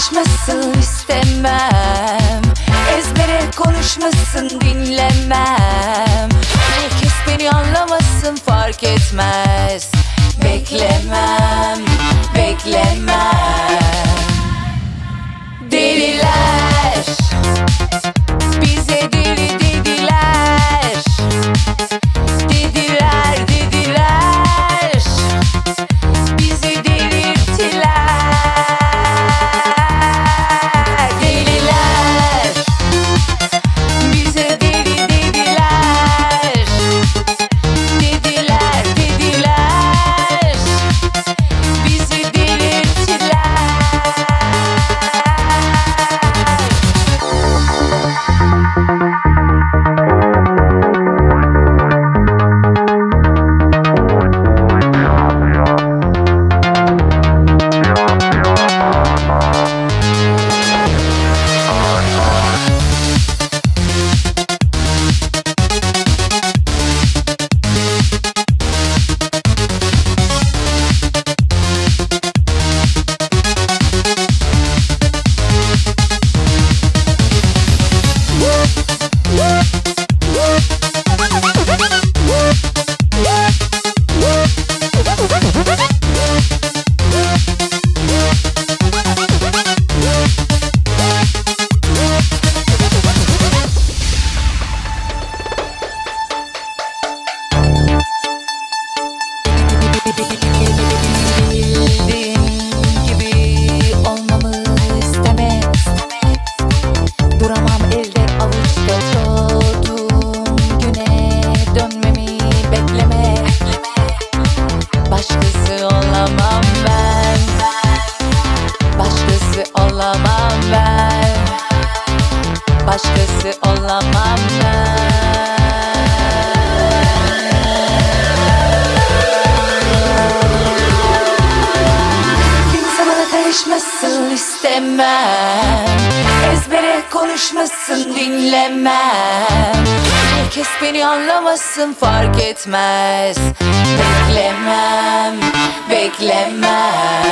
karışmasın istemem. Ezbere konuşmasın dinlemem. Herkes beni anlamasın fark etmez. Beklemem, beklemem. Deliler bize deli dediler. Dediler, dediler. Bizi delirttiler. Deliler bize deli dediler. Dediler, dediler. Bizi delirttiler. Bildiğin gibi olmamı isteme. Duramam elde avuçta doğduğum güne dönmemi bekleme. Başkası olamam ben. Başkası olamam ben. Başkası olamam ben. Karışmasın istemem. Ezbere konuşmasın dinlemem. Herkes beni anlamasın fark etmez. Beklemem, beklemem.